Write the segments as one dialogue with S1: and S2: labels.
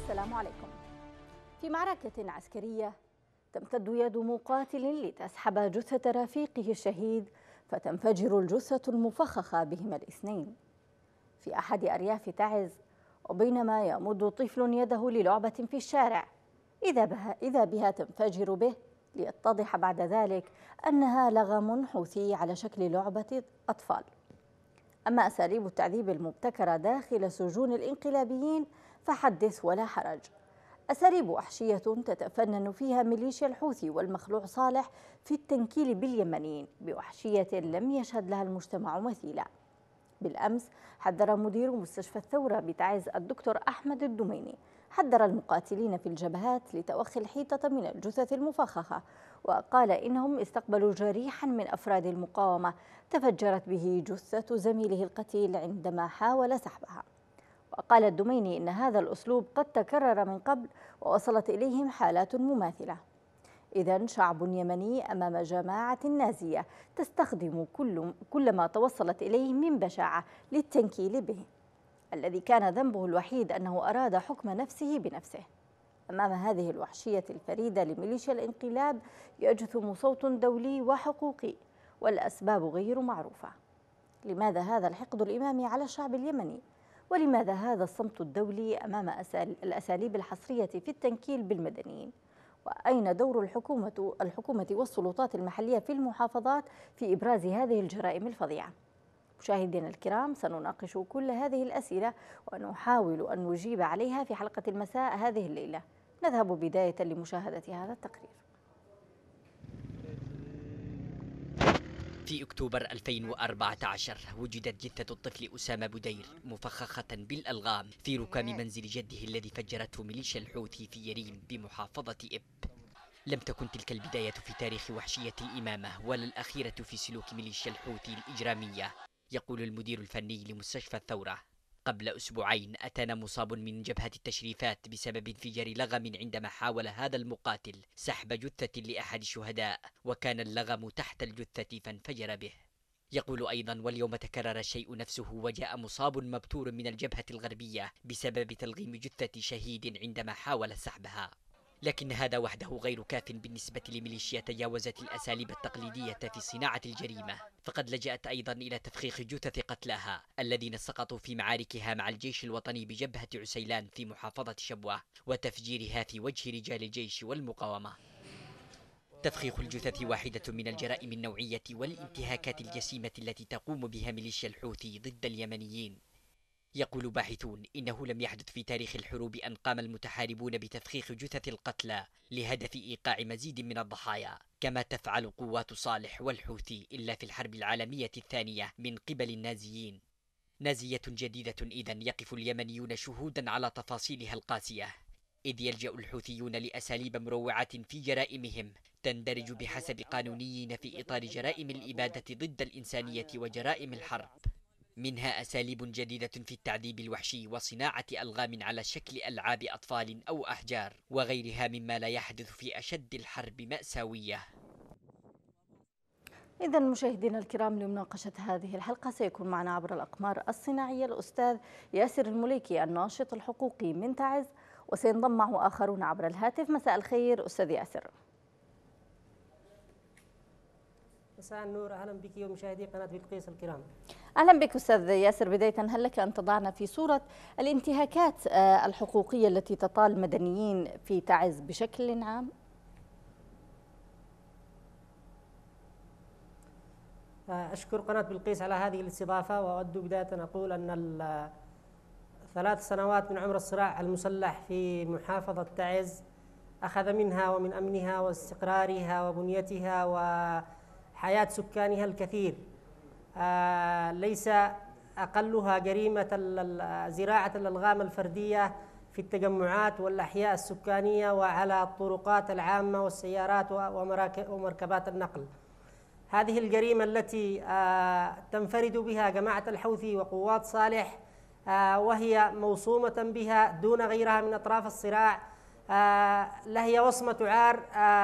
S1: السلام عليكم. في معركة عسكرية تمتد يد مقاتل لتسحب جثة رفيقه الشهيد فتنفجر الجثة المفخخة بهما الاثنين في أحد أرياف تعز، وبينما يمد طفل يده للعبة في الشارع إذا بها تنفجر به، ليتضح بعد ذلك أنها لغم حوثي على شكل لعبة أطفال. أما أساليب التعذيب المبتكرة داخل سجون الانقلابيين فحدث ولا حرج. أساليب وحشية تتفنن فيها ميليشيا الحوثي والمخلوع صالح في التنكيل باليمنيين بوحشية لم يشهد لها المجتمع مثيلا. بالأمس حذر مدير مستشفى الثورة بتعز الدكتور أحمد الدميني حذر المقاتلين في الجبهات لتوخي الحيطة من الجثث المفخخة، وقال إنهم استقبلوا جريحا من أفراد المقاومة تفجرت به جثة زميله القتيل عندما حاول سحبها. وقال الدميني إن هذا الأسلوب قد تكرر من قبل ووصلت إليهم حالات مماثلة. إذن شعب يمني أمام جماعة نازية تستخدم كل ما توصلت إليه من بشاعة للتنكيل به، الذي كان ذنبه الوحيد أنه أراد حكم نفسه بنفسه. أمام هذه الوحشية الفريدة لميليشيا الانقلاب يجثم صوت دولي وحقوقي، والأسباب غير معروفة. لماذا هذا الحقد الإمامي على الشعب اليمني؟ ولماذا هذا الصمت الدولي أمام الأساليب الحصرية في التنكيل بالمدنيين؟ وأين دور الحكومة والسلطات المحلية في المحافظات في إبراز هذه الجرائم الفظيعة؟ مشاهدينا الكرام، سنناقش كل هذه الأسئلة ونحاول أن نجيب عليها في حلقة المساء هذه الليلة. نذهب بداية لمشاهدة هذا التقرير.
S2: في أكتوبر 2014 وجدت جثة الطفل أسامة بودير مفخخة بالألغام في ركام منزل جده الذي فجرته ميليشيا الحوثي في يريم بمحافظة إب. لم تكن تلك البداية في تاريخ وحشية الإمامة ولا الأخيرة في سلوك ميليشيا الحوثي الإجرامية، يقول المدير الفني لمستشفى الثورة. قبل أسبوعين أتانا مصاب من جبهة التشريفات بسبب انفجار لغم عندما حاول هذا المقاتل سحب جثة لأحد الشهداء، وكان اللغم تحت الجثة فانفجر به. يقول أيضا: واليوم تكرر الشيء نفسه وجاء مصاب مبتور من الجبهة الغربية بسبب تلغيم جثة شهيد عندما حاول سحبها. لكن هذا وحده غير كاف بالنسبة لميليشيا تجاوزت الأساليب التقليدية في صناعة الجريمة، فقد لجأت أيضا إلى تفخيخ جثث قتلاها الذين سقطوا في معاركها مع الجيش الوطني بجبهة عسيلان في محافظة شبوة، وتفجيرها في وجه رجال الجيش والمقاومة. تفخيخ الجثث واحدة من الجرائم النوعية والانتهاكات الجسيمة التي تقوم بها ميليشيا الحوثي ضد اليمنيين. يقول باحثون إنه لم يحدث في تاريخ الحروب أن قام المتحاربون بتفخيخ جثث القتلى لهدف إيقاع مزيد من الضحايا كما تفعل قوات صالح والحوثي إلا في الحرب العالمية الثانية من قبل النازيين. نازية جديدة إذن يقف اليمنيون شهودا على تفاصيلها القاسية، إذ يلجأ الحوثيون لأساليب مروعة في جرائمهم تندرج بحسب قانونيين في إطار جرائم الإبادة ضد الإنسانية وجرائم الحرب، منها أساليب جديدة في التعذيب الوحشي وصناعة ألغام على شكل ألعاب أطفال أو أحجار وغيرها مما لا يحدث في أشد الحرب مأساوية.
S1: إذن مشاهدينا الكرام، لمناقشة هذه الحلقة سيكون معنا عبر الأقمار الصناعية الأستاذ ياسر المليكي الناشط الحقوقي من تعز، وسينضم معه آخرون عبر الهاتف. مساء الخير أستاذ ياسر.
S3: مساء النور، أهلا بك ومشاهدي قناة بلقيس الكرام.
S1: أهلا بك أستاذ ياسر. بداية، هل لك أن تضعنا في صورة الانتهاكات الحقوقية التي تطال المدنيين في تعز بشكل عام؟
S3: أشكر قناة بلقيس على هذه الاستضافة، وأود بداية أن أقول أن 3 سنوات من عمر الصراع المسلح في محافظة تعز أخذ منها ومن أمنها واستقرارها وبنيتها وحياة سكانها الكثير. ليس أقلها جريمة زراعة الألغام الفردية في التجمعات والأحياء السكانية وعلى الطرقات العامة والسيارات ومركبات النقل. هذه الجريمة التي تنفرد بها جماعة الحوثي وقوات صالح، وهي موصومة بها دون غيرها من أطراف الصراع، لهي وصمة عار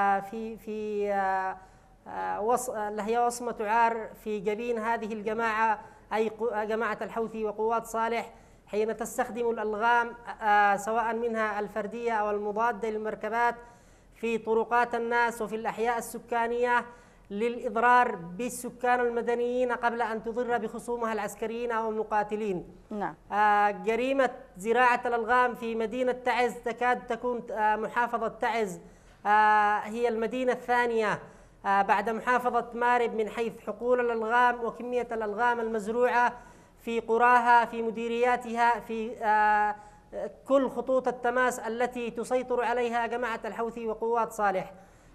S3: لهي وصمة عار في جبين هذه الجماعة، أي جماعة الحوثي وقوات صالح، حين تستخدم الألغام سواء منها الفردية أو المضادة للمركبات في طرقات الناس وفي الأحياء السكانية للإضرار بالسكان المدنيين قبل أن تضر بخصومها العسكريين أو المقاتلين.
S1: نعم.
S3: جريمة زراعة الألغام في مدينة تعز تكاد تكون محافظة تعز هي المدينة الثانية بعد محافظة مارب من حيث حقول الألغام وكمية الألغام المزروعة في قراها، في مديرياتها، في كل خطوط التماس التي تسيطر عليها جماعة الحوثي وقوات صالح.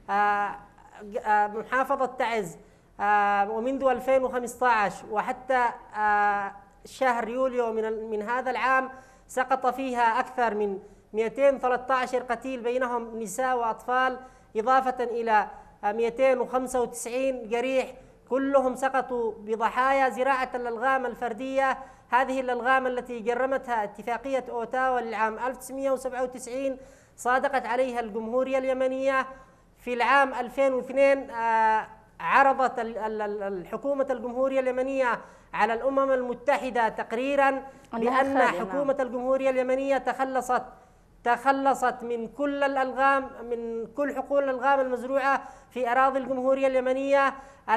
S3: محافظة تعز ومنذ 2015 وحتى شهر يوليو من هذا العام سقط فيها أكثر من 213 قتيل بينهم نساء وأطفال، إضافة إلى 295 جريح، كلهم سقطوا بضحايا زراعة الألغام الفردية. هذه الألغام التي جرمتها اتفاقية أوتاوا للعام 1997 صادقت عليها الجمهورية اليمنية. في العام 2002 عرضت الحكومة الجمهورية اليمنية على الأمم المتحدة تقريرا بأن حكومة الجمهورية اليمنية تخلصت من كل الألغام، من كل حقول الألغام المزروعة في أراضي الجمهورية اليمنية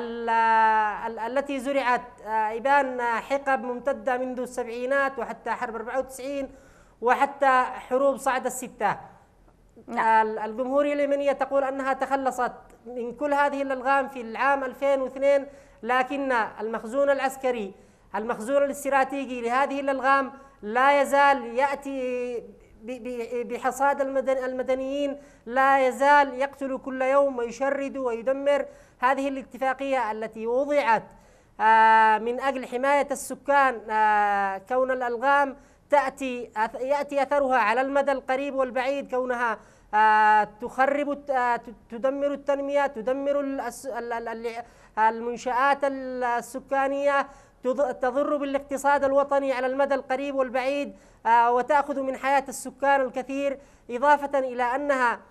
S3: التي زرعت إبان حقب ممتدة منذ السبعينات وحتى حرب 94 وحتى حروب صعد الستة. الجمهورية اليمنية تقول أنها تخلصت من كل هذه الألغام في العام 2002، لكن المخزون العسكري، المخزون الاستراتيجي لهذه الألغام لا يزال يأتي بحصاد المدنيين، لا يزال يقتل كل يوم ويشرد ويدمر. هذه الاتفاقية التي وضعت من أجل حماية السكان، كون الألغام يأتي أثرها على المدى القريب والبعيد، كونها تخرب، تدمر التنمية، تدمر المنشآت السكانية، تضر بالاقتصاد الوطني على المدى القريب والبعيد، وتأخذ من حياة السكان الكثير، إضافة إلى أنها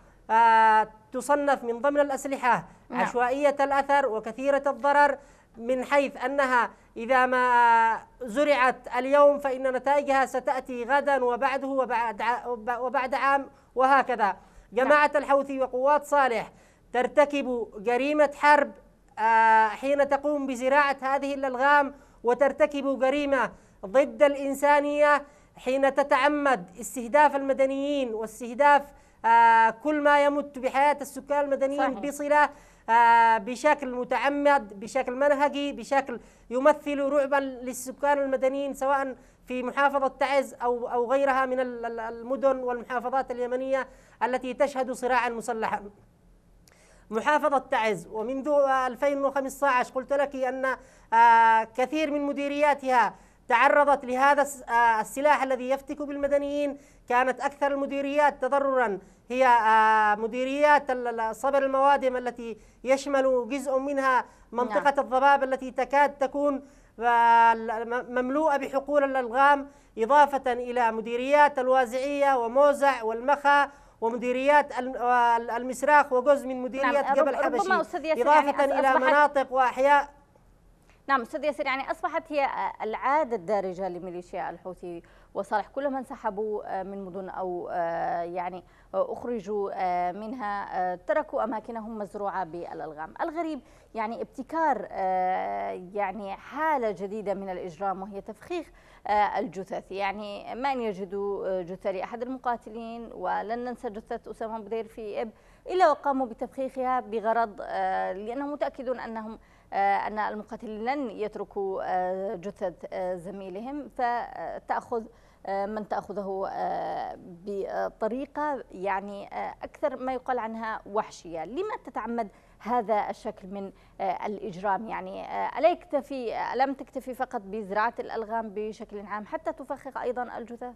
S3: تصنف من ضمن الأسلحة عشوائية الأثر وكثيرة الضرر، من حيث أنها إذا ما زرعت اليوم فإن نتائجها ستأتي غدا وبعده وبعد عام وهكذا. جماعة الحوثي وقوات صالح ترتكب جريمة حرب حين تقوم بزراعة هذه الألغام، وترتكب جريمة ضد الإنسانية حين تتعمد استهداف المدنيين واستهداف كل ما يمت بحياة السكان المدنيين بصلة، بشكل متعمد، بشكل منهجي، بشكل يمثل رعبا للسكان المدنيين سواء في محافظة تعز أو غيرها من المدن والمحافظات اليمنية التي تشهد صراعا مسلحا. محافظة تعز ومنذ 2015 قلت لك أن كثير من مديرياتها تعرضت لهذا السلاح الذي يفتك بالمدنيين. كانت أكثر المديريات تضررا هي مديريات صبر الموادم التي يشمل جزء منها منطقة الضباب التي تكاد تكون مملوءة بحقول الألغام، إضافة إلى مديريات الوازعية وموزع والمخا ومديريات المسراخ وجزء من مديرية جبل حبشي، إضافة إلى مناطق وأحياء.
S1: نعم أستاذ ياسر، يعني أصبحت هي العادة الدارجة لميليشيا الحوثي وصالح، كلما انسحبوا من مدن أو يعني أخرجوا منها تركوا أماكنهم مزروعة بالألغام. الغريب يعني ابتكار يعني حالة جديدة من الإجرام وهي تفخيخ الجثث. يعني ما أن يجدوا جثة لأحد المقاتلين، ولن ننسى جثة أسامة بدير في إب، إلا وقاموا بتفخيخها بغرض لأنهم متأكدون أن المقاتلين لن يتركوا جثة زميلهم، فتأخذ من تأخذه بطريقة يعني أكثر ما يقال عنها وحشية. لما تتعمد هذا الشكل من الإجرام؟ يعني ألم تكتفي فقط بزراعة الألغام بشكل عام حتى تفخخ أيضا الجثث؟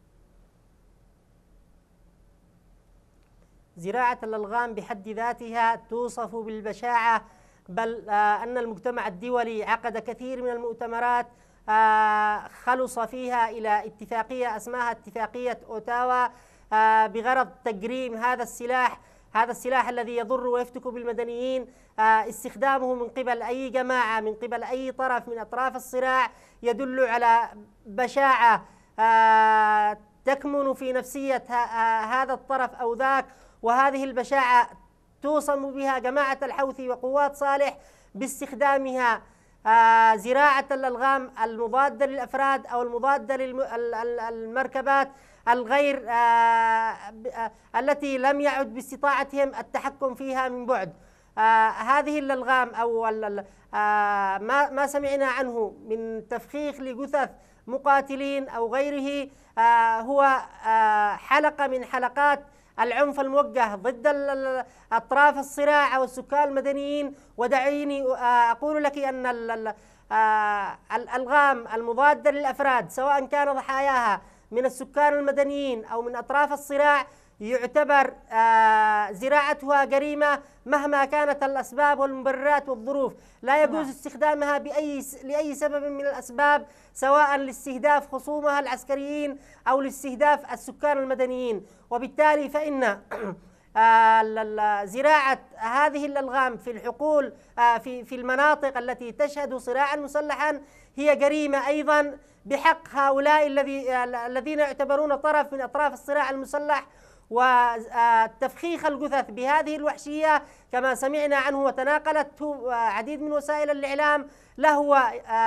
S3: زراعة الألغام بحد ذاتها توصف بالبشاعة، بل أن المجتمع الدولي عقد كثير من المؤتمرات خلص فيها إلى اتفاقية اسمها اتفاقية أوتاوا بغرض تجريم هذا السلاح الذي يضر ويفتك بالمدنيين. استخدامه من قبل أي جماعة، من قبل أي طرف من أطراف الصراع، يدل على بشاعة تكمن في نفسية هذا الطرف أو ذاك، وهذه البشاعة توصم بها جماعة الحوثي وقوات صالح باستخدامها زراعة الألغام المضادة للأفراد أو المضادة للمركبات الغير التي لم يعد باستطاعتهم التحكم فيها من بعد. هذه الألغام أو ما سمعنا عنه من تفخيخ لجثث مقاتلين أو غيره هو حلقة من حلقات العنف الموجه ضد أطراف الصراع أو السكان المدنيين. ودعيني أقول لك أن الألغام المضادة للأفراد سواء كان ضحاياها من السكان المدنيين أو من أطراف الصراع يعتبر زراعتها جريمة مهما كانت الأسباب والمبررات والظروف. لا يجوز استخدامها لأي سبب من الأسباب، سواء لاستهداف خصومها العسكريين أو لاستهداف السكان المدنيين. وبالتالي فإن زراعة هذه الألغام في الحقول في المناطق التي تشهد صراعا مسلحا هي جريمة أيضا بحق هؤلاء الذين يعتبرون طرف من أطراف الصراع المسلح. وتفخيخ الجثث بهذه الوحشية كما سمعنا عنه وتناقلته عديد من وسائل الإعلام لهو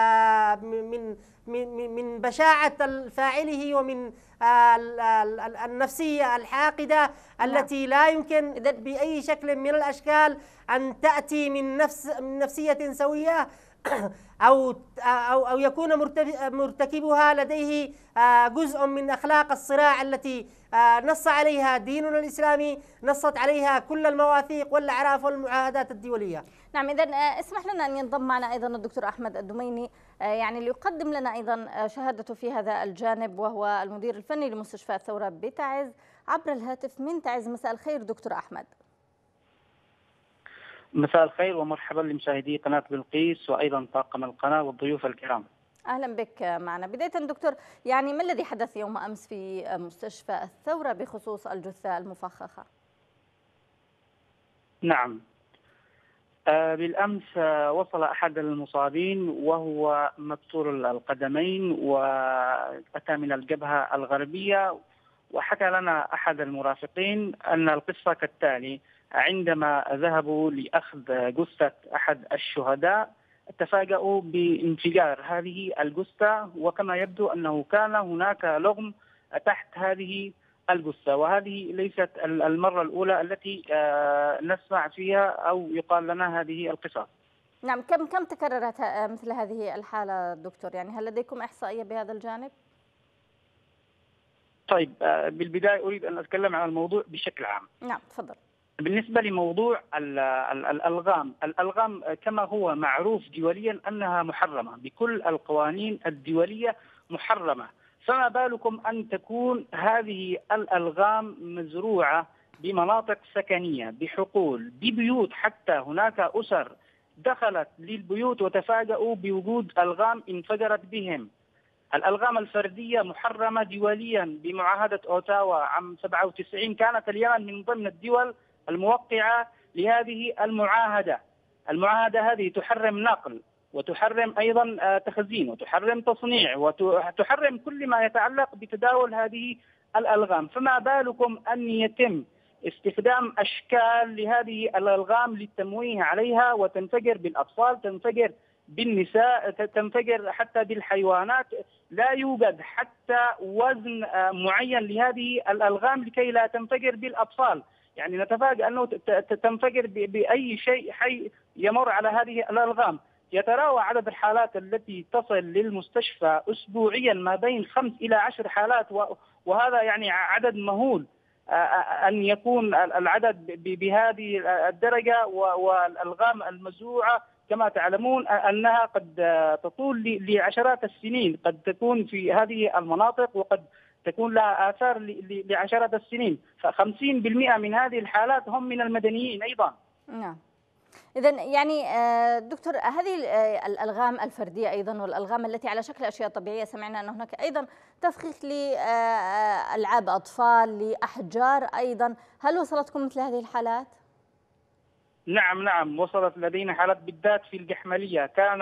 S3: من بشاعة فاعله ومن النفسية الحاقدة التي لا يمكن بأي شكل من الأشكال أن تأتي من نفسية سوية أو يكون مرتكبها لديه جزء من أخلاق الصراع التي نص عليها ديننا الإسلامي، نصت عليها كل المواثيق والأعراف والمعاهدات الدولية.
S1: نعم، إذن اسمح لنا أن ينضم معنا أيضا الدكتور أحمد الدميني يعني ليقدم لنا أيضا شهادته في هذا الجانب، وهو المدير الفني لمستشفى الثورة بتعز عبر الهاتف من تعز. مساء الخير دكتور أحمد.
S4: مساء الخير ومرحبا لمشاهدي قناة بلقيس وأيضا طاقم القناة والضيوف الكرام.
S1: أهلا بك معنا. بداية دكتور، يعني ما الذي حدث يوم أمس في مستشفى الثورة بخصوص الجثة المفخخة؟
S4: نعم، بالأمس وصل أحد المصابين وهو مكسور القدمين وأتى من الجبهة الغربية، وحكى لنا أحد المرافقين أن القصة كالتالي: عندما ذهبوا لأخذ جثة أحد الشهداء تفاجأوا بانفجار هذه الجثة، وكما يبدو أنه كان هناك لغم تحت هذه الجثة، وهذه ليست المرة الأولى التي نسمع فيها أو يقال لنا هذه القصص.
S1: نعم، كم تكررت مثل هذه الحالة دكتور؟ يعني هل لديكم إحصائية بهذا الجانب؟
S4: طيب، بالبداية أريد أن أتكلم عن الموضوع بشكل عام.
S1: نعم تفضل.
S4: بالنسبة لموضوع الألغام كما هو معروف دوليا أنها محرمة بكل القوانين الدولية، محرمة. فما بالكم أن تكون هذه الألغام مزروعة بمناطق سكنية، بحقول، ببيوت. حتى هناك أسر دخلت للبيوت وتفاجؤوا بوجود ألغام انفجرت بهم. الألغام الفردية محرمة دوليا بمعاهدة أوتاوا عام 97. كانت اليمن من ضمن الدول الموقعة لهذه المعاهدة. المعاهدة هذه تحرم نقل، وتحرم أيضا تخزين، وتحرم تصنيع، وتحرم كل ما يتعلق بتداول هذه الألغام. فما بالكم أن يتم استخدام أشكال لهذه الألغام للتمويه عليها وتنفجر بالأطفال، تنفجر بالنساء، تنفجر حتى بالحيوانات. لا يوجد حتى وزن معين لهذه الألغام لكي لا تنفجر بالأطفال. يعني نتفاجأ أنه تنفجر بأي شيء حي يمر على هذه الألغام. يتراوح عدد الحالات التي تصل للمستشفى أسبوعيا ما بين 5 إلى 10 حالات، وهذا يعني عدد مهول. أن يكون العدد بهذه الدرجة، والألغام المزروعة كما تعلمون أنها قد تطول لعشرات السنين، قد تكون في هذه المناطق وقد تكون لها آثار لعشرات السنين. ف50% من هذه الحالات هم من المدنيين أيضا.
S1: نعم. إذن يعني دكتور، هذه الألغام الفردية أيضا والألغام التي على شكل أشياء طبيعية، سمعنا أن هناك أيضا تفخيخ لألعاب أطفال، لأحجار أيضا، هل وصلتكم مثل هذه الحالات؟
S4: نعم، وصلت لدينا حالات بالذات في الجحملية. كان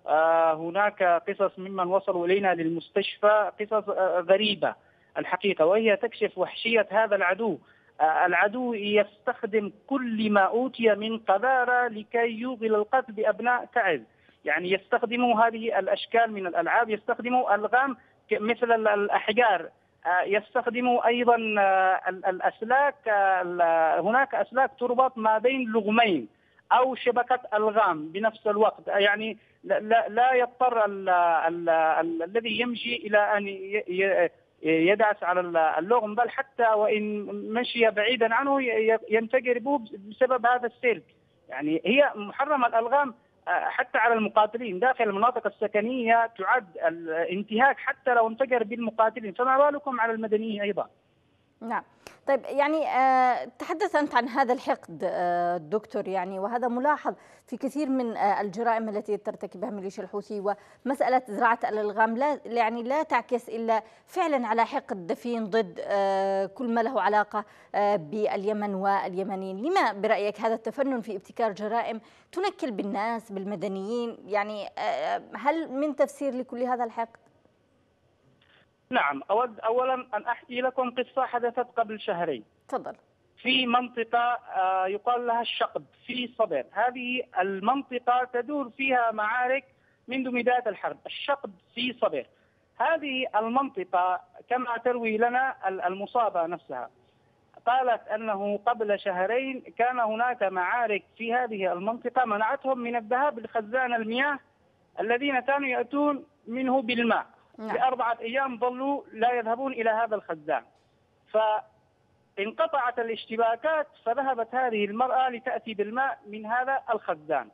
S4: هناك قصص ممن وصلوا إلينا للمستشفى، قصص غريبة الحقيقة، وهي تكشف وحشية هذا العدو. العدو يستخدم كل ما أوتي من قذارة لكي يوغل القتل بأبناء تعز. يعني يستخدموا هذه الأشكال من الألعاب، يستخدموا ألغام مثل الأحجار، يستخدموا أيضا الأسلاك. هناك أسلاك تربط ما بين لغمين أو شبكة ألغام بنفس الوقت. يعني لا يضطر الذي يمشي إلى أن يدعس على اللغم، بل حتى وإن مشي بعيدا عنه ينفجر به بسبب هذا السلك. يعني هي محرمة الألغام حتى على المقاتلين داخل المناطق السكنية، تعد الانتهاك حتى لو انفجر بالمقاتلين، فما بالكم على المدنيين أيضا.
S1: نعم. طيب يعني تحدث أنت عن هذا الحقد دكتور، يعني وهذا ملاحظ في كثير من الجرائم التي ترتكبها ميليشيا الحوثي، ومسألة زراعة الألغام لا تعكس إلا فعلا على حقد دفين ضد كل ما له علاقة باليمن واليمنيين. لما برأيك هذا التفنن في ابتكار جرائم تنكل بالناس بالمدنيين؟ يعني هل من تفسير لكل هذا الحقد؟
S4: نعم، أود أولا أن أحكي لكم قصة حدثت قبل شهرين.
S1: تفضل.
S4: في منطقة يقال لها الشقب في صبر. هذه المنطقة تدور فيها معارك منذ بداية الحرب. الشقب في صبر، هذه المنطقة كما تروي لنا المصابة نفسها، قالت أنه قبل شهرين كان هناك معارك في هذه المنطقة منعتهم من الذهاب لخزان المياه الذين كانوا يأتون منه بالماء. ل4 أيام ظلوا لا يذهبون إلى هذا الخزان، فانقطعت الاشتباكات، فذهبت هذه المرأة لتأتي بالماء من هذا الخزان،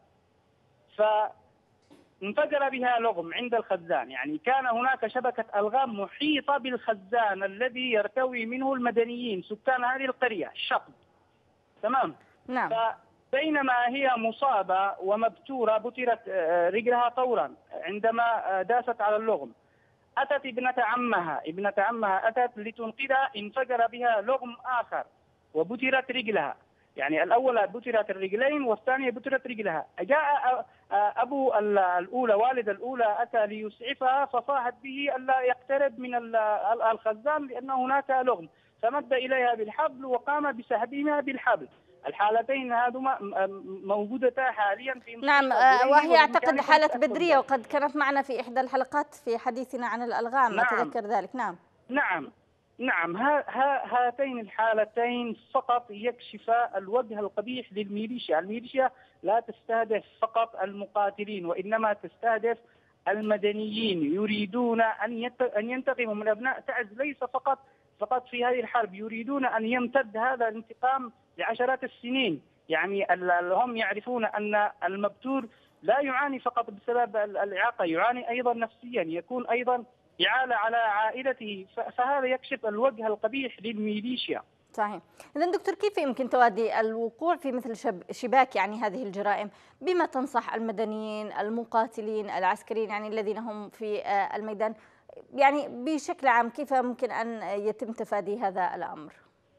S4: فانفجر بها لغم عند الخزان. يعني كان هناك شبكة ألغام محيطة بالخزان الذي يرتوي منه المدنيين سكان هذه القرية الشقب. تمام.
S1: نعم.
S4: بينما هي مصابة ومبتورة بترت رجلها طورا عندما داست على اللغم. أتت ابنة عمها أتت لتنقذها، انفجر بها لغم آخر وبترت رجلها. يعني الأولى بترت الرجلين والثانية بترت رجلها. جاء أبو الأولى، والد الأولى، أتى ليسعفها، فصاحت به ألا يقترب من الخزان لأن هناك لغم، فمد إليها بالحبل وقام بسحبها بالحبل. الحالتين هذوما موجودتا حاليا في
S1: نعم، وهي أعتقد حالة بدرية، وقد كانت معنا في إحدى الحلقات في حديثنا عن الألغام. نعم. أتذكر ذلك.
S4: نعم. هاتين الحالتين فقط يكشفا الوجه القبيح للميليشيا. الميليشيا لا تستهدف فقط المقاتلين، وإنما تستهدف المدنيين. يريدون أن ينتقموا من أبناء تعز، ليس فقط في هذه الحرب، يريدون أن يمتد هذا الانتقام لعشرات السنين. يعني هم يعرفون أن المبتور لا يعاني فقط بسبب الإعاقة، يعاني أيضا نفسيا، يكون أيضا إعالة على عائلته، فهذا يكشف الوجه القبيح للميليشيا.
S1: صحيح. إذن دكتور، كيف يمكن توادي الوقوع في مثل شباك يعني هذه الجرائم؟ بما تنصح المدنيين المقاتلين العسكريين يعني الذين هم في الميدان، يعني بشكل عام كيف ممكن أن يتم تفادي هذا الأمر؟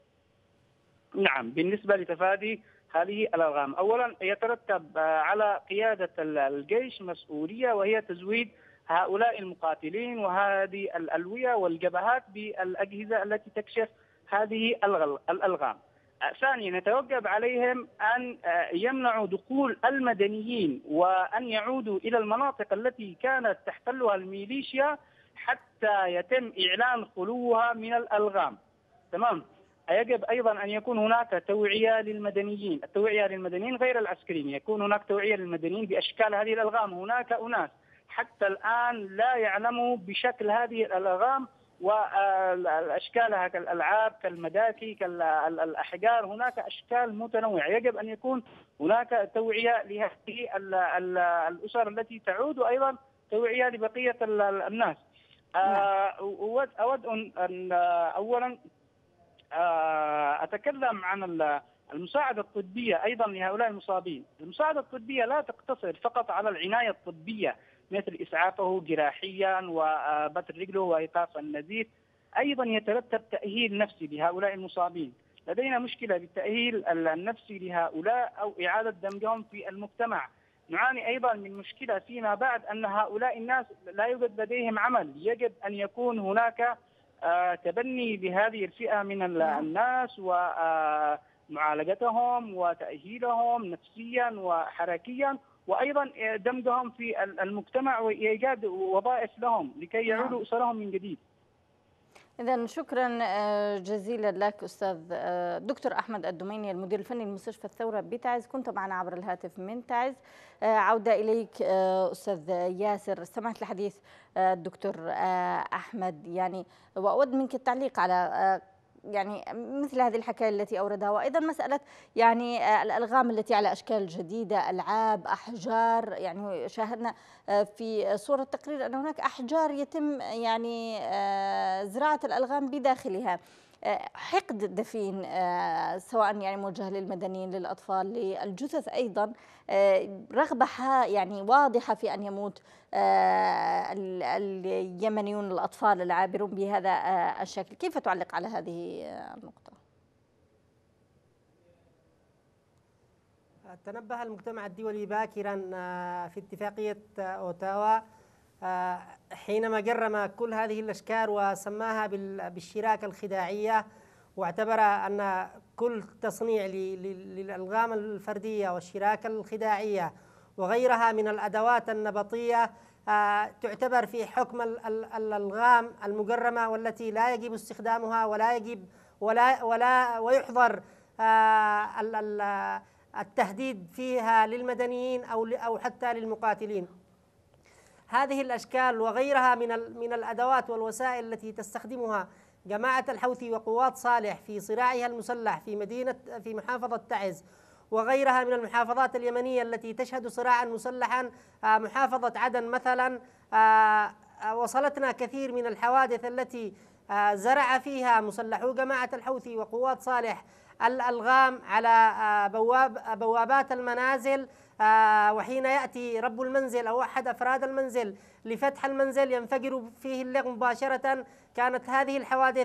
S4: نعم، بالنسبة لتفادي هذه الألغام، أولا يترتب على قيادة الجيش مسؤولية، وهي تزويد هؤلاء المقاتلين وهذه الألوية والجبهات بالأجهزة التي تكشف هذه الألغام. ثانيا يتوجب عليهم أن يمنعوا دخول المدنيين وأن يعودوا إلى المناطق التي كانت تحتلها الميليشيا حتى يتم إعلان خلوها من الألغام. تمام. يجب أيضا أن يكون هناك توعية للمدنيين، التوعية للمدنيين غير العسكريين، يكون هناك توعية للمدنيين بأشكال هذه الألغام. هناك أناس حتى الآن لا يعلموا بشكل هذه الألغام وأشكالها كالألعاب كالمداكي كالأحجار. هناك أشكال متنوعة، يجب أن يكون هناك توعية لهذه الأسر التي تعود، وأيضا توعية لبقية الناس. أود أن أولا أتكلم عن المساعدة الطبية أيضا لهؤلاء المصابين. المساعدة الطبية لا تقتصر فقط على العناية الطبية مثل إسعافه جراحيا وبتر رجله وإيقاف النزيف، أيضا يترتب تأهيل نفسي لهؤلاء المصابين. لدينا مشكلة بالتأهيل النفسي لهؤلاء أو إعادة دمجهم في المجتمع. نعاني أيضا من مشكلة فيما بعد أن هؤلاء الناس لا يوجد لديهم عمل. يجب أن يكون هناك تبني بهذه الفئة من الناس ومعالجتهم وتأهيلهم نفسيا وحركيا، وأيضا دمجهم في المجتمع وإيجاد وظائف لهم لكي يعودوا أسرهم من جديد.
S1: إذا شكرا جزيلا لك أستاذ دكتور أحمد الدميني، المدير الفني لمستشفى الثورة بتعز، كنت معنا عبر الهاتف من تعز. عودة إليك أستاذ ياسر، سمعت لحديث الدكتور أحمد يعني، وأود منك التعليق على يعني مثل هذه الحكاية التي أوردها، وأيضا مسألة يعني الألغام التي على أشكال جديدة، ألعاب، أحجار. يعني شاهدنا في صورة التقرير أن هناك أحجار يتم يعني زراعة الألغام بداخلها. حقد دفين سواء يعني موجه للمدنيين، للأطفال، للجثث أيضا، رغبة يعني واضحة في أن يموت اليمنيون الأطفال العابرون بهذا الشكل. كيف تعلق على هذه النقطة؟
S3: تنبه المجتمع الدولي باكرا في اتفاقية أوتاوا حينما جرم كل هذه الأشكال وسماها بالشراكة الخداعية، واعتبر أن كل تصنيع للألغام الفردية والشراكة الخداعية وغيرها من الأدوات النبطية تعتبر في حكم الألغام المجرمة، والتي لا يجب استخدامها ويحظر التهديد فيها للمدنيين أو حتى للمقاتلين. هذه الأشكال وغيرها من الأدوات والوسائل التي تستخدمها جماعة الحوثي وقوات صالح في صراعها المسلح في محافظة تعز وغيرها من المحافظات اليمنية التي تشهد صراعا مسلحا. محافظة عدن مثلا وصلتنا كثير من الحوادث التي زرع فيها مسلحو جماعة الحوثي وقوات صالح الألغام على بوابات المنازل، وحين يأتي رب المنزل أو أحد أفراد المنزل لفتح المنزل ينفجر فيه اللغم مباشرة. كانت هذه الحوادث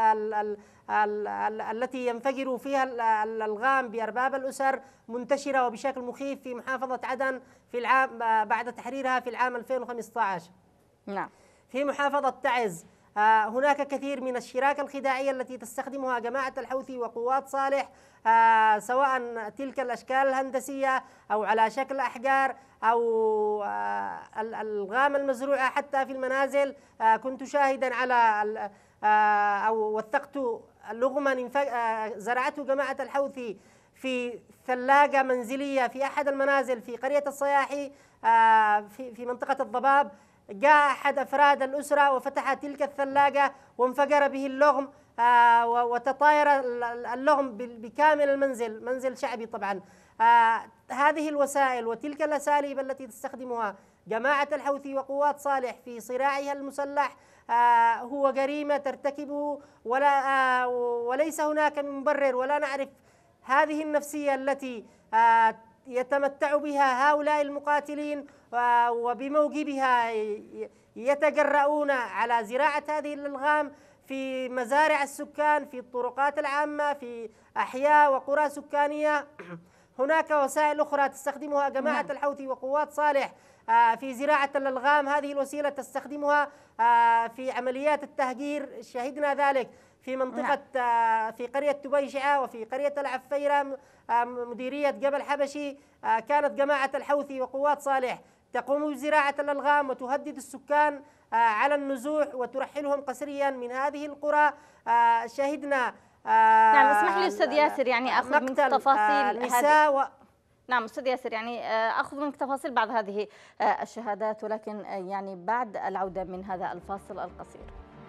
S3: التي ينفجر فيها الألغام بأرباب الأسر منتشرة وبشكل مخيف في محافظة عدن في العام بعد تحريرها في العام 2015.
S1: نعم.
S3: في محافظة تعز هناك كثير من الشراكة الخداعية التي تستخدمها جماعة الحوثي وقوات صالح، سواء تلك الأشكال الهندسية أو على شكل أحجار أو الألغام المزروعة حتى في المنازل. كنت شاهدا على أو وثقت لغما زرعته جماعة الحوثي في ثلاجة منزلية في أحد المنازل في قرية الصياحي في منطقة الضباب. جاء أحد أفراد الأسرة وفتح تلك الثلاجة وانفجر به اللغم وتطاير اللغم بكامل المنزل، منزل شعبي طبعا. هذه الوسائل وتلك الأساليب التي تستخدمها جماعة الحوثي وقوات صالح في صراعها المسلح هو جريمة ترتكبه وليس هناك من مبرر، ولا نعرف هذه النفسية التي يتمتع بها هؤلاء المقاتلين وبموجبها يتجرؤون على زراعة هذه الألغام في مزارع السكان، في الطرقات العامة، في أحياء وقرى سكانية. هناك وسائل أخرى تستخدمها جماعة الحوثي وقوات صالح في زراعة الألغام. هذه الوسيلة تستخدمها في عمليات التهجير، شهدنا ذلك في منطقة في قرية تبيشعة وفي قرية العفيرة مديرية جبل حبشي. كانت جماعة الحوثي وقوات صالح تقوم بزراعة الألغام وتهدد السكان على النزوح وترحلهم قسريا من هذه القرى. شهدنا
S1: نعم. اسمح لي أستاذ ياسر يعني أخذ منك تفاصيل نعم أستاذ ياسر يعني أخذ منك تفاصيل بعض هذه الشهادات، ولكن يعني بعد العودة من هذا الفاصل القصير.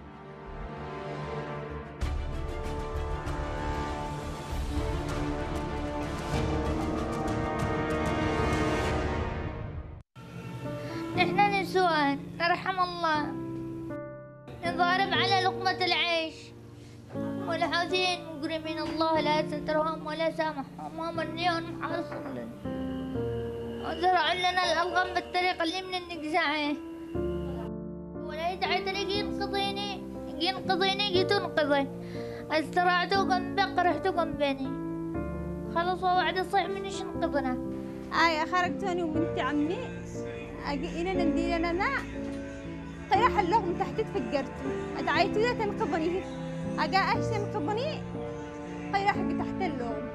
S5: نحن نسوان نرحم الله نضارب على لقمة العيش، والحوثيين مجرمين الله لا سترهم ولا سامحهم ومرنيهم حاصل وزرعوا لنا الألغام بالطريقة اللي من النقزعه ولا يدعي طريق ينقذيني جيت انقذي استرعتوا جنبي قرحتوا جنبيني خلص ووعد الصيح منيش انقذنا.
S6: خرجتوني وبنت عمي إلى ندير أنا طيح اللغم تحت تفجرت أدعيت ذا تنقبني أجا تنقبني طيح تحت اللغم.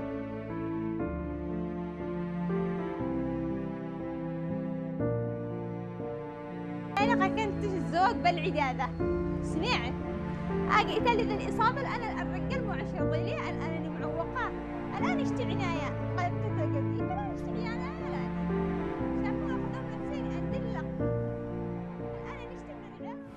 S6: أنا كنت الزواج بالعدادة سمعت أجي إتالي ذا الإصابة الآن الرجال معشر ضيلي أنا معوقة الآن اشتي عناية قد تتقدي فلا اشتي عناية الآن شافوا أخذوا نفسي أندلة الآن نشتي من العناية.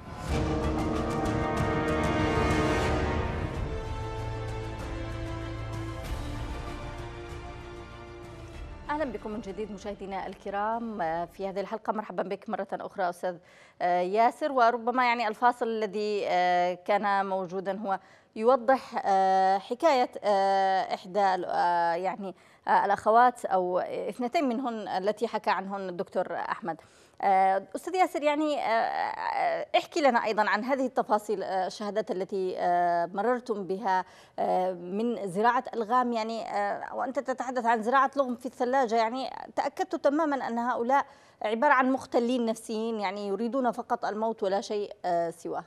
S1: أهلا بكم من جديد مشاهدينا الكرام في هذه الحلقة. مرحبا بك مرة أخرى أستاذ ياسر. وربما يعني الفاصل الذي كان موجودا هو يوضح حكاية إحدى يعني الأخوات أو اثنتين منهن التي حكى عنهن الدكتور أحمد. أستاذ ياسر، يعني احكي لنا أيضا عن هذه التفاصيل، الشهادات التي مررتم بها من زراعة ألغام، يعني وأنت تتحدث عن زراعة لغم في الثلاجة، يعني تأكدت تماما أن هؤلاء عبارة عن مختلين نفسيين، يعني يريدون فقط الموت ولا شيء سواه.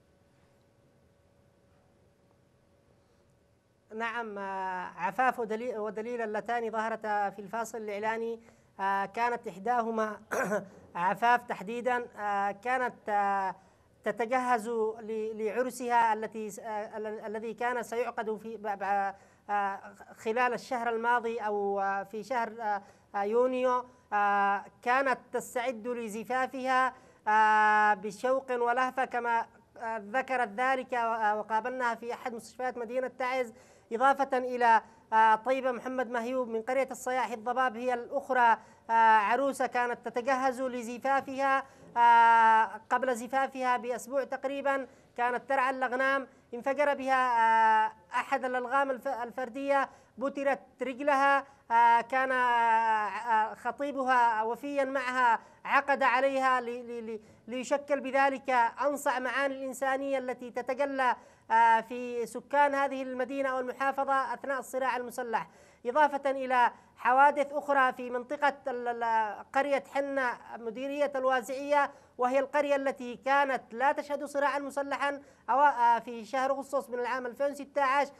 S3: نعم، عفاف ودليل اللتان ظهرتا في الفاصل الإعلاني كانت إحداهما عفاف تحديدا كانت تتجهز لعرسها الذي كان سيعقد في خلال الشهر الماضي أو في شهر يونيو. كانت تستعد لزفافها بشوق ولهفة كما ذكرت ذلك وقابلناها في أحد مستشفيات مدينة تعز، إضافة إلى طيبة محمد مهيوب من قرية الصياح الضباب، هي الأخرى عروسة كانت تتجهز لزفافها. قبل زفافها بأسبوع تقريبا كانت ترعى الأغنام، انفجر بها أحد الألغام الفردية، بترت رجلها. كان خطيبها وفيا معها عقد عليها ليشكل بذلك أنصع معاني الإنسانية التي تتجلى في سكان هذه المدينة أو المحافظة أثناء الصراع المسلح، إضافة إلى حوادث أخرى في منطقة قرية حنة مديرية الوازعية، وهي القرية التي كانت لا تشهد صراعا مسلحا. في شهر أغسطس من العام 2016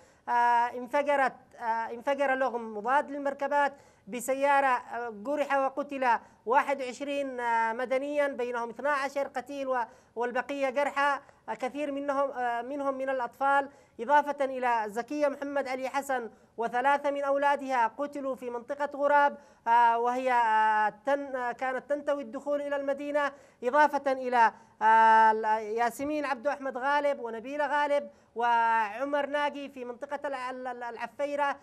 S3: انفجر لغم مضاد للمركبات بسيارة، جرح وقتل 21 مدنيا، بينهم 12 قتيل والبقية جرحى، كثير منهم من الأطفال، إضافة إلى زكية محمد علي حسن وثلاثة من أولادها قتلوا في منطقة غراب، وهي كانت تنتوي الدخول إلى المدينة، إضافة إلى ياسمين عبد أحمد غالب ونبيلة غالب وعمر ناقي في منطقة العفيرة،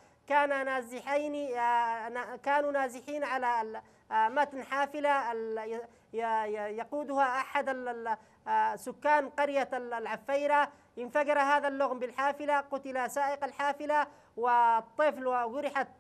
S3: كانوا نازحين على متن حافلة يقودها أحد سكان قرية العفيرة. انفجر هذا اللغم بالحافلة، قتل سائق الحافلة والطفل، وجرحت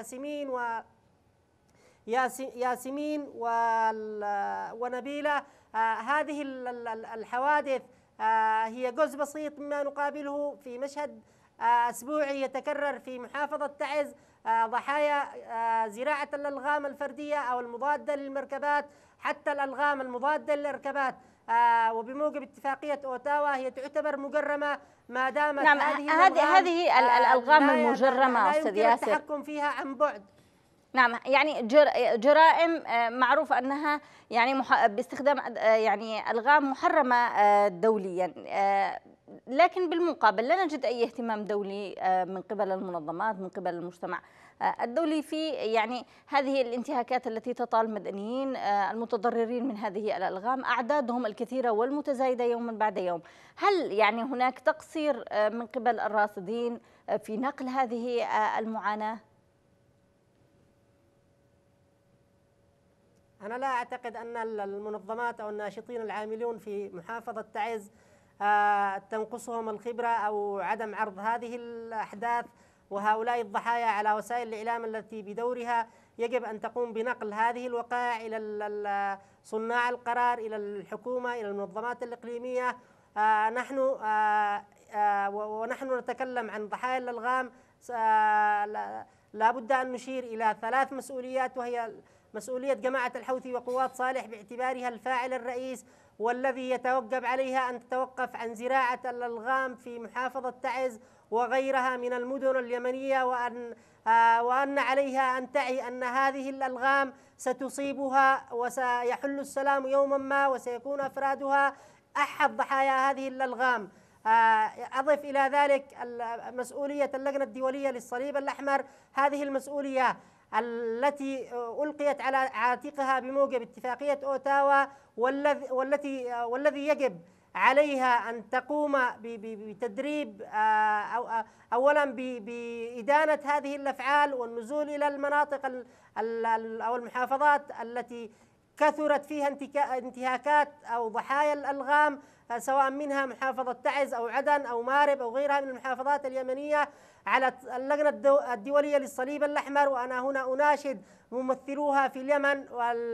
S3: ياسمين ونبيلة. هذه الحوادث هي جزء بسيط مما نقابله في مشهد أسبوعي يتكرر في محافظة تعز، ضحايا زراعة الألغام الفردية أو المضادة للمركبات. حتى الألغام المضادة للمركبات وبموجب اتفاقية أوتاوا هي تعتبر مجرمة ما دامت
S1: نعم، هذه الألغام المجرمة أستاذ ياسر
S3: التحكم فيها عن بعد.
S1: نعم، يعني جرائم معروف أنها يعني باستخدام يعني ألغام محرمة دوليا، لكن بالمقابل لا نجد أي اهتمام دولي من قبل المنظمات، من قبل المجتمع الدولي في يعني هذه الانتهاكات التي تطال المدنيين المتضررين من هذه الألغام، أعدادهم الكثيرة والمتزايدة يوما بعد يوم. هل يعني هناك تقصير من قبل الراصدين في نقل هذه المعاناة؟
S3: أنا لا أعتقد أن المنظمات أو الناشطين العاملون في محافظة تعز تنقصهم الخبرة أو عدم عرض هذه الأحداث وهؤلاء الضحايا على وسائل الإعلام التي بدورها يجب أن تقوم بنقل هذه الوقائع إلى صناع القرار، إلى الحكومة، إلى المنظمات الإقليمية. ونحن نتكلم عن ضحايا الألغام، لا بد أن نشير إلى 3 مسؤوليات، وهي مسؤولية جماعة الحوثي وقوات صالح باعتبارها الفاعل الرئيس والذي يتوجب عليها أن تتوقف عن زراعة الألغام في محافظة تعز وغيرها من المدن اليمنية، وأن عليها أن تعي أن هذه الألغام ستصيبها وسيحل السلام يوما ما، وسيكون أفرادها أحد ضحايا هذه الألغام. أضف إلى ذلك مسؤولية اللجنة الدولية للصليب الأحمر، هذه المسؤولية التي ألقيت على عاتقها بموجب اتفاقية أوتاوا، والذي يجب عليها أن تقوم بتدريب أولا بإدانة هذه الأفعال والنزول إلى المناطق أو المحافظات التي كثرت فيها انتهاكات أو ضحايا الألغام، سواء منها محافظة تعز أو عدن أو مارب أو غيرها من المحافظات اليمنية، على اللجنة الدولية للصليب الأحمر. وأنا هنا أناشد ممثلوها في اليمن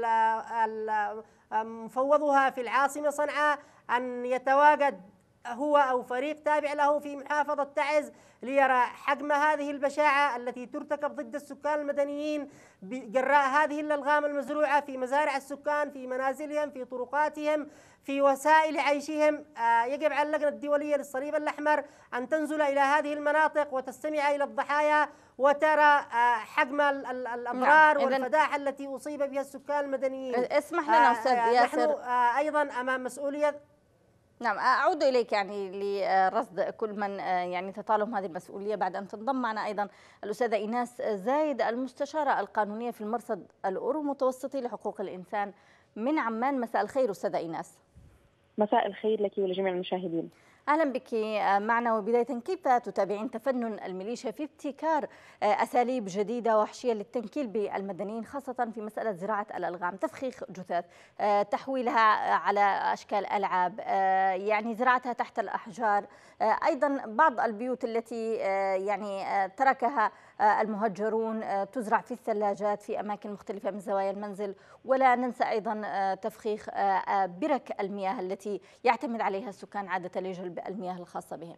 S3: ومفوضها في العاصمة صنعاء أن يتواجد هو أو فريق تابع له في محافظة تعز ليرى حجم هذه البشاعة التي ترتكب ضد السكان المدنيين جراء هذه الألغام المزروعة في مزارع السكان، في منازلهم، في طرقاتهم، في وسائل عيشهم. يجب على اللجنة الدولية للصليب الأحمر أن تنزل إلى هذه المناطق وتستمع إلى الضحايا وترى حجم الأضرار والفداحة التي أصيب بها السكان المدنيين.
S1: اسمح لنا أستاذ ياسر،
S3: نحن أيضا أمام مسؤولية.
S1: نعم، أعود إليك يعني لرصد كل من يعني تطالهم هذه المسؤولية، بعد أن تنضم معنا أيضا الأستاذة إيناس زايد المستشارة القانونية في المرصد الأورو المتوسطي لحقوق الإنسان من عمان. مساء الخير أستاذة إيناس.
S7: مساء الخير لك ولجميع المشاهدين.
S1: أهلا بك معنا. وبداية كيف تتابعين تفنن الميليشيا في ابتكار أساليب جديدة وحشية للتنكيل بالمدنيين، خاصة في مسألة زراعة الألغام، تفخيخ جثث، تحويلها على أشكال ألعاب، يعني زراعتها تحت الأحجار، أيضا بعض البيوت التي يعني تركها المهجرون تزرع في الثلاجات في أماكن مختلفة من زوايا المنزل، ولا ننسى أيضا تفخيخ برك المياه التي يعتمد عليها السكان عادة لجلب المياه الخاصة بهم.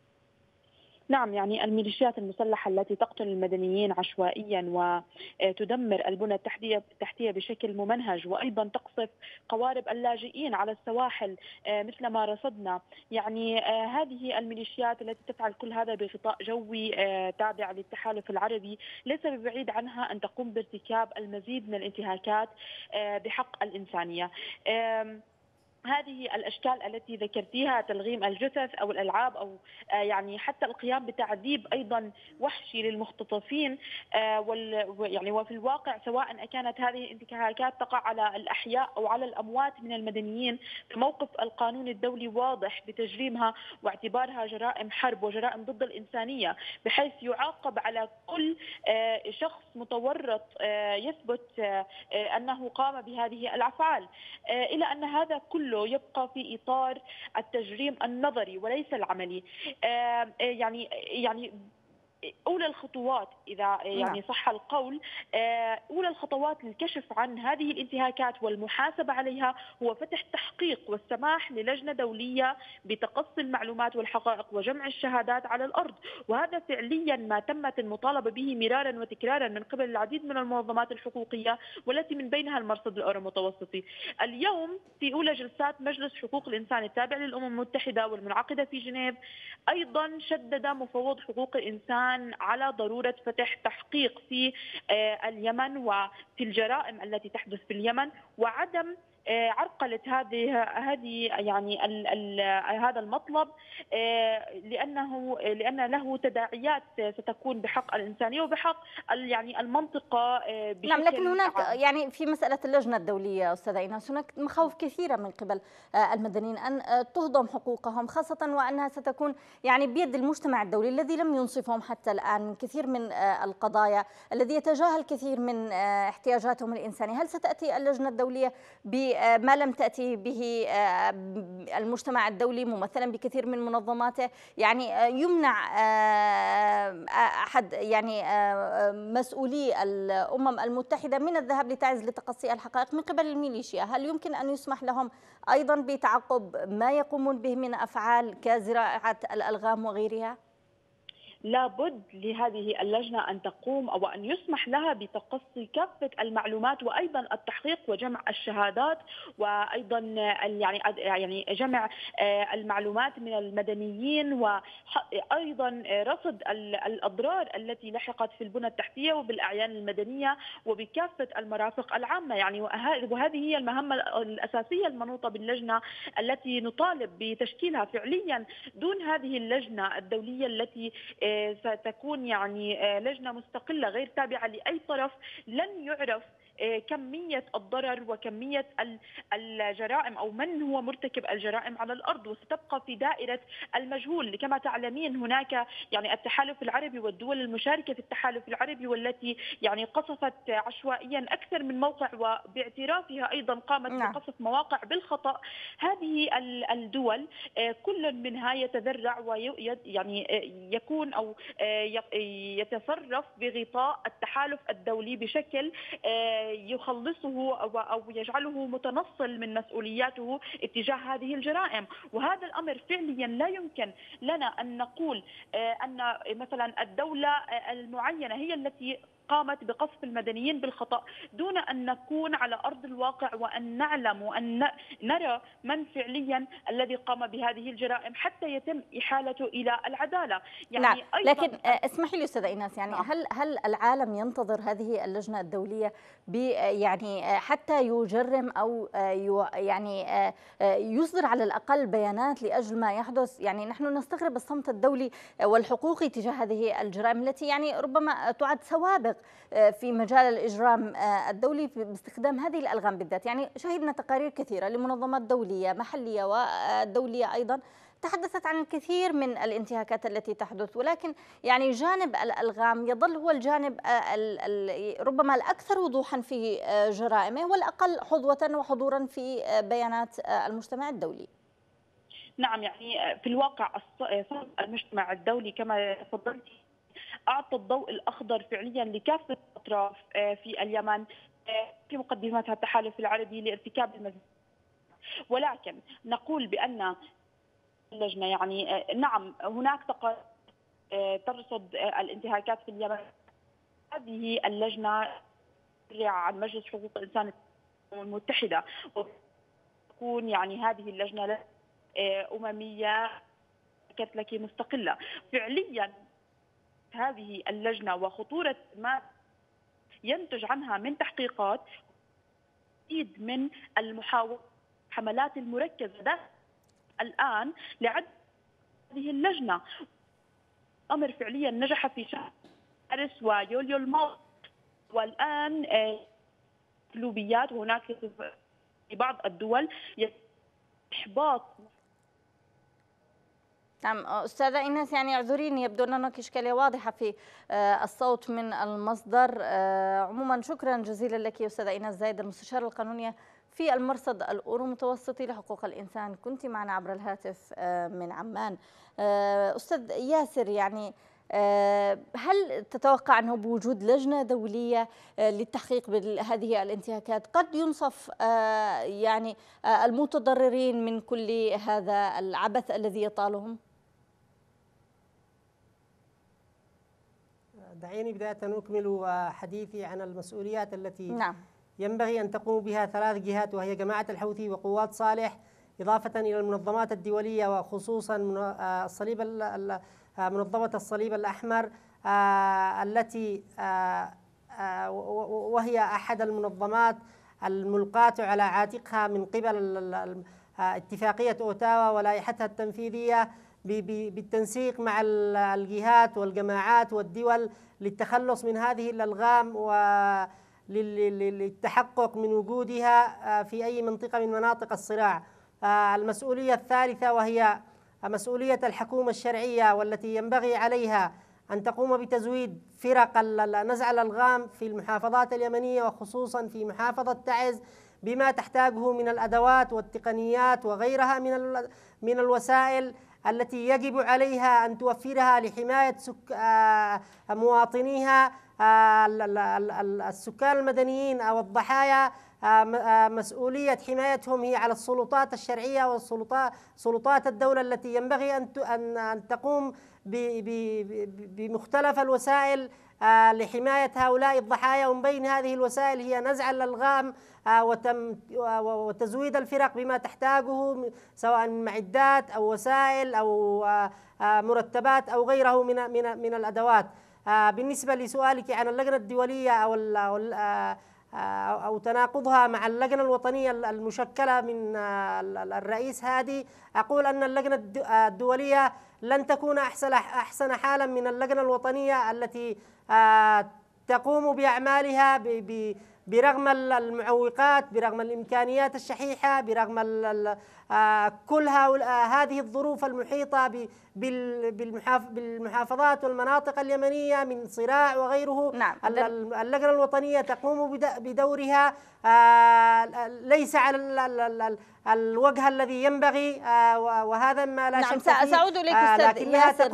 S7: نعم، يعني الميليشيات المسلحة التي تقتل المدنيين عشوائيا وتدمر البنى التحتية بشكل ممنهج، وأيضا تقصف قوارب اللاجئين على السواحل مثل ما رصدنا. يعني هذه الميليشيات التي تفعل كل هذا بغطاء جوي تابع للتحالف العربي، ليس ببعيد عنها أن تقوم بارتكاب المزيد من الانتهاكات بحق الإنسانية. هذه الأشكال التي ذكرتيها، تلغيم الجثث أو الألعاب أو يعني حتى القيام بتعذيب أيضا وحشي للمختطفين، يعني وفي الواقع سواء كانت هذه الانتهاكات تقع على الأحياء أو على الأموات من المدنيين، فموقف القانون الدولي واضح بتجريمها واعتبارها جرائم حرب وجرائم ضد الإنسانية، بحيث يعاقب على كل شخص متورط يثبت أنه قام بهذه الأفعال، إلى أن هذا كله يبقى في إطار التجريم النظري وليس العملي. يعني أولى الخطوات، إذا يعني صح القول، أولى الخطوات للكشف عن هذه الانتهاكات والمحاسبة عليها هو فتح تحقيق والسماح للجنة دولية بتقصي المعلومات والحقائق وجمع الشهادات على الأرض، وهذا فعليا ما تمت المطالبة به مرارا وتكرارا من قبل العديد من المنظمات الحقوقية، والتي من بينها المرصد الأورو المتوسطي. اليوم في أولى جلسات مجلس حقوق الإنسان التابع للأمم المتحدة والمنعقدة في جنيف، أيضا شدد مفوض حقوق الإنسان على ضرورة فتح تحقيق في اليمن وفي الجرائم التي تحدث في اليمن، وعدم عرقلة هذه يعني هذا المطلب، لأن له تداعيات ستكون بحق الإنسانية وبحق يعني المنطقة بشكل
S1: نعم، لكن هناك يعني في مسألة اللجنة الدولية أستاذة إيناس هناك مخاوف كثيرة من قبل المدنيين أن تهضم حقوقهم، خاصة وأنها ستكون يعني بيد المجتمع الدولي الذي لم ينصفهم حتى الآن من كثير من القضايا، الذي يتجاهل كثير من احتياجاتهم الإنسانية. هل ستأتي اللجنة الدولية بما لم تأتي به المجتمع الدولي ممثلا بكثير من منظماته؟ يعني يمنع أحد يعني مسؤولي الأمم المتحدة من الذهاب لتعز لتقصي الحقائق من قبل الميليشيا، هل يمكن أن يسمح لهم أيضا بتعقب ما يقومون به من أفعال كزراعة الألغام وغيرها؟
S7: لابد لهذه اللجنة أن تقوم أو أن يسمح لها بتقصي كافة المعلومات وأيضا التحقيق وجمع الشهادات وأيضا يعني جمع المعلومات من المدنيين وأيضا رصد الأضرار التي لحقت في البنى التحتية وبالأعيان المدنية وبكافة المرافق العامة. يعني وهذه هي المهمة الأساسية المنوطة باللجنة التي نطالب بتشكيلها فعليا. دون هذه اللجنة الدولية التي ستكون يعني لجنة مستقلة غير تابعة لأي طرف، لن يعرف كمية الضرر وكمية الجرائم أو من هو مرتكب الجرائم على الأرض، وستبقى في دائرة المجهول. كما تعلمين هناك يعني التحالف العربي والدول المشاركة في التحالف العربي والتي يعني قصفت عشوائيا أكثر من موقع وباعترافها أيضا قامت بقصف مواقع بالخطأ. هذه الدول كل منها يتذرع ويعني يكون أو يتصرف بغطاء التحالف الدولي بشكل يخلصه أو يجعله متنصل من مسؤولياته اتجاه هذه الجرائم. وهذا الأمر فعليا لا يمكن لنا أن نقول أن مثلا الدولة المعينة هي التي قامت بقصف المدنيين بالخطأ دون أن نكون على أرض الواقع وأن نعلم وأن نرى من فعليا الذي قام بهذه الجرائم حتى يتم إحالته إلى العدالة. يعني
S1: نعم، لكن اسمحي لي أستاذة إيناس، يعني هل العالم ينتظر هذه اللجنة الدولية يعني حتى يجرم أو يعني يصدر على الأقل بيانات لأجل ما يحدث؟ يعني نحن نستغرب الصمت الدولي والحقوقي تجاه هذه الجرائم التي يعني ربما تعد سوابق في مجال الإجرام الدولي باستخدام هذه الألغام بالذات. يعني شهدنا تقارير كثيرة لمنظمات دولية محلية ودولية أيضا تحدثت عن الكثير من الانتهاكات التي تحدث، ولكن يعني جانب الألغام يظل هو الجانب ربما الأكثر وضوحا في جرائمه والأقل حظوة وحضورا في بيانات المجتمع الدولي.
S7: نعم، يعني في الواقع المجتمع الدولي كما تفضلت أعطى الضوء الأخضر فعليا لكافة الأطراف في اليمن في مقدمتها التحالف العربي لارتكاب المجرم. ولكن نقول بأن اللجنة يعني نعم هناك ترصد الانتهاكات في اليمن. هذه اللجنة عن مجلس حقوق الإنسان المتحدة وتكون يعني هذه اللجنة أممية لك مستقلة. فعليا هذه اللجنة وخطورة ما ينتج عنها من تحقيقات من الحملات المركزة الآن لعد هذه اللجنة. أمر فعليا نجح في شهر مارس ويوليو الماضي، والآن سلوبيات وهناك في بعض الدول إحباط.
S1: نعم أستاذة إيناس، يعني اعذريني يبدو أن هناك إشكالية واضحة في الصوت من المصدر. عموما شكرا جزيلا لك أستاذة إيناس زايد، المستشارة القانونية في المرصد الأورو متوسطي لحقوق الإنسان، كنت معنا عبر الهاتف من عمان. أستاذ ياسر، يعني هل تتوقع أنه بوجود لجنة دولية للتحقيق بهذه الانتهاكات قد ينصف يعني المتضررين من كل هذا العبث الذي يطالهم؟
S3: دعيني بداية أكمل حديثي عن المسؤوليات التي ينبغي أن تقوم بها ثلاث جهات، وهي جماعة الحوثي وقوات صالح، إضافة إلى المنظمات الدولية وخصوصا منظمة الصليب الأحمر التي وهي أحد المنظمات الملقاة على عاتقها من قبل اتفاقية أوتاوا ولائحتها التنفيذية بالتنسيق مع الجهات والجماعات والدول للتخلص من هذه الألغام وللتحقق من وجودها في أي منطقة من مناطق الصراع. المسؤولية الثالثة وهي مسؤولية الحكومة الشرعية، والتي ينبغي عليها أن تقوم بتزويد فرق نزع الألغام في المحافظات اليمنية وخصوصا في محافظة تعز بما تحتاجه من الأدوات والتقنيات وغيرها من الوسائل التي يجب عليها أن توفرها لحماية مواطنيها السكان المدنيين أو الضحايا. مسؤولية حمايتهم هي على السلطات الشرعية وسلطات الدولة التي ينبغي أن تقوم بمختلف الوسائل لحماية هؤلاء الضحايا، ومن بين هذه الوسائل هي نزع الألغام وتزويد الفرق بما تحتاجه سواء من معدات أو وسائل أو مرتبات أو غيره من الأدوات. بالنسبة لسؤالك عن اللجنة الدولية أو تناقضها مع اللجنة الوطنية المشكلة من الرئيس هادي، أقول أن اللجنة الدولية لن تكون أحسن حالا من اللجنة الوطنية التي تقوم بأعمالها برغم المعوقات، برغم الإمكانيات الشحيحة، برغم كل هذه الظروف المحيطة بالمحافظات والمناطق اليمنية من صراع وغيره.
S1: نعم.
S3: اللجنة الوطنية تقوم بدورها ليس على الوجه الذي ينبغي، وهذا ما لا شك فيه.
S1: سأعود إليك أستاذ ياسر.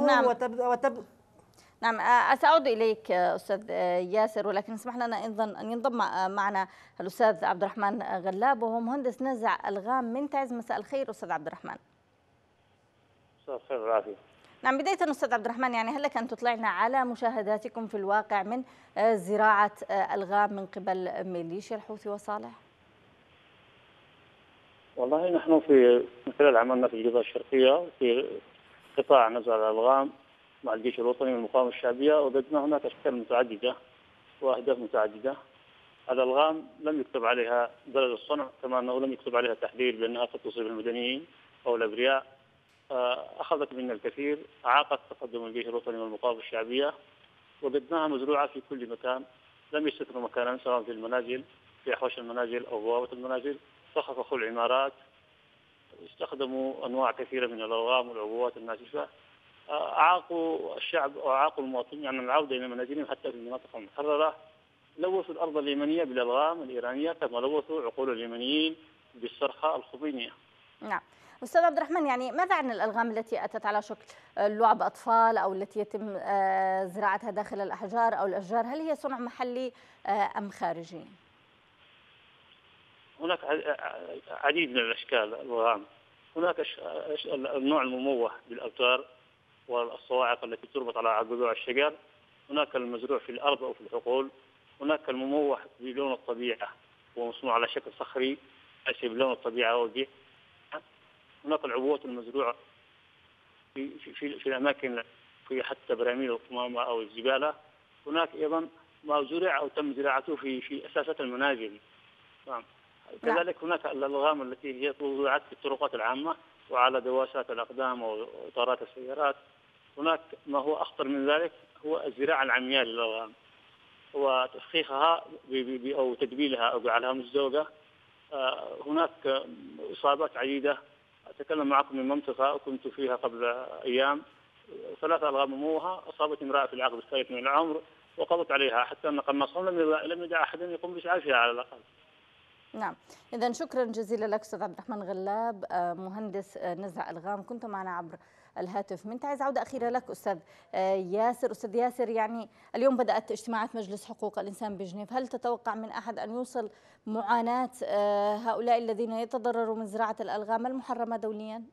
S1: نعم سأعود إليك أستاذ ياسر، ولكن اسمح لنا أيضا أن ينضم معنا الأستاذ عبد الرحمن غلاب وهو مهندس نزع ألغام من تعز. مساء الخير أستاذ عبد الرحمن.
S8: مساء الخير والعافية.
S1: نعم، بداية أستاذ عبد الرحمن، يعني هل لك أن تطلعنا على مشاهداتكم في الواقع من زراعة ألغام من قبل ميليشيا الحوثي وصالح؟
S8: والله نحن من خلال عملنا في الجبهة الشرقية في قطاع نزع الألغام مع الجيش الوطني والمقاومة الشعبية، وجدنا هناك أشكال متعددة وأهداف متعددة. الألغام لم يكتب عليها بلد الصنع، كما أنه لم يكتب عليها تحذير بأنها قد تصيب المدنيين أو الأبرياء. أخذت منا الكثير، أعاقت تقدم الجيش الوطني والمقاومة الشعبية، وجدناها مزروعة في كل مكان، لم يستثنوا مكانا سواء في المنازل، في أحواش المنازل أو بوابة المنازل، فخفخوا العمارات، استخدموا أنواع كثيرة من الألغام والعبوات الناسفة، أعاقوا الشعب وأعاقوا المواطنين عن العودة إلى منازلهم حتى في المناطق المحررة. لوثوا الأرض اليمنية بالألغام الإيرانية كما لوثوا عقول اليمنيين بالصرخة الخضينية.
S1: نعم. أستاذ عبد الرحمن، يعني ماذا عن الألغام التي أتت على شكل لعب أطفال أو التي يتم زراعتها داخل الأحجار أو الأشجار؟ هل هي صنع محلي أم خارجي؟
S8: هناك عديد من الأشكال الألغام. هناك النوع المموه بالأوتار والصواعق التي تربط على جذوع الشجر، هناك المزروع في الأرض أو في الحقول، هناك المموه بلون الطبيعة ومصنوع على شكل صخري ليس بلون الطبيعة والبيئة. هناك العبوات المزروعة في الأماكن في حتى براميل القمامة أو الزبالة. هناك أيضا ما زرع أو تم زراعته في أساسات المنازل. نعم. كذلك هناك الألغام التي هي وضعت في الطرقات العامة وعلى دواسات الأقدام وإطارات السيارات. هناك ما هو أخطر من ذلك هو الزراعة العمياء للألغام وتفخيخها أو تدبيلها أو جعلها مزدوجة. هناك إصابات عديدة. أتكلم معكم من منطقة كنت فيها قبل أيام، 3 ألغام مموهة أصابت امرأة في العقد الثالث من العمر وقضت عليها، حتى أن قناصهم لم يدع أحد يقوم بإسعافها على الأقل.
S1: نعم، إذا شكرا جزيلا لك أستاذ عبد الرحمن غلاب، مهندس نزع ألغام، كنت معنا عبر الهاتف من تعز. عودة أخيرة لك أستاذ ياسر. أستاذ ياسر، يعني اليوم بدأت اجتماعات مجلس حقوق الإنسان بجنيف، هل تتوقع من أحد أن يوصل معاناة هؤلاء الذين يتضرروا من زراعة الألغام المحرمة دوليا؟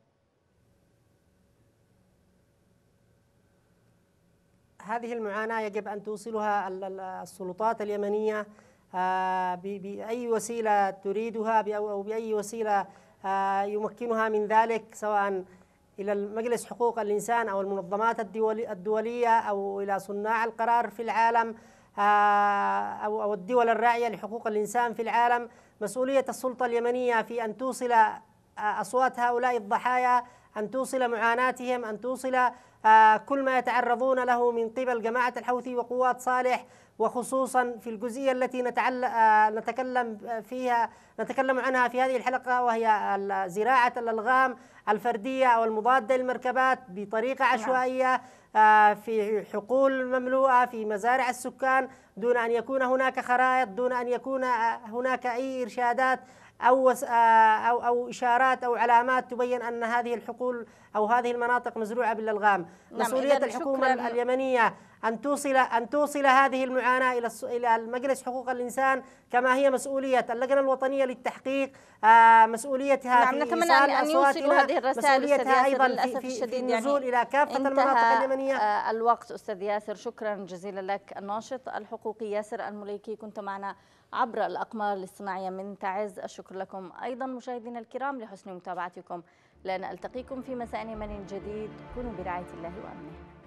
S3: هذه المعاناة يجب أن توصلها السلطات اليمنية بأي وسيلة تريدها أو بأي وسيلة يمكنها من ذلك، سواء إلى مجلس حقوق الإنسان أو المنظمات الدولية أو إلى صناع القرار في العالم أو الدول الراعية لحقوق الإنسان في العالم. مسؤولية السلطة اليمنية في أن توصل أصوات هؤلاء الضحايا، أن توصل معاناتهم، أن توصل كل ما يتعرضون له من قبل جماعة الحوثي وقوات صالح، وخصوصا في الجزئية التي نتكلم عنها في هذه الحلقة، وهي زراعة الألغام الفردية أو المضادة للمركبات بطريقة عشوائية في حقول مملوءة في مزارع السكان، دون أن يكون هناك خرائط، دون أن يكون هناك أي إرشادات أو إشارات أو علامات تبين أن هذه الحقول أو هذه المناطق مزروعة بالألغام. مسؤولية الحكومة اليمنية أن توصل هذه المعاناة إلى المجلس حقوق الإنسان، كما هي مسؤولية اللجنة الوطنية للتحقيق، مسؤوليتها
S1: نعم،
S3: في
S1: نتمنى
S3: إيصال
S1: أن يوصلوا هذه الرسائل
S3: مسؤوليتها أيضا
S1: للأسف
S3: في
S1: الشديد
S3: النزول إلى كافة المناطق اليمنية.
S1: الوقت أستاذ ياسر، شكرا جزيلا لك. الناشط الحقوقي ياسر المليكي كنت معنا عبر الأقمار الاصطناعية من تعز. الشكر لكم أيضا مشاهدينا الكرام لحسن متابعتكم، لأن ألتقيكم في مساء يمني جديد. كونوا برعاية الله وأمنه.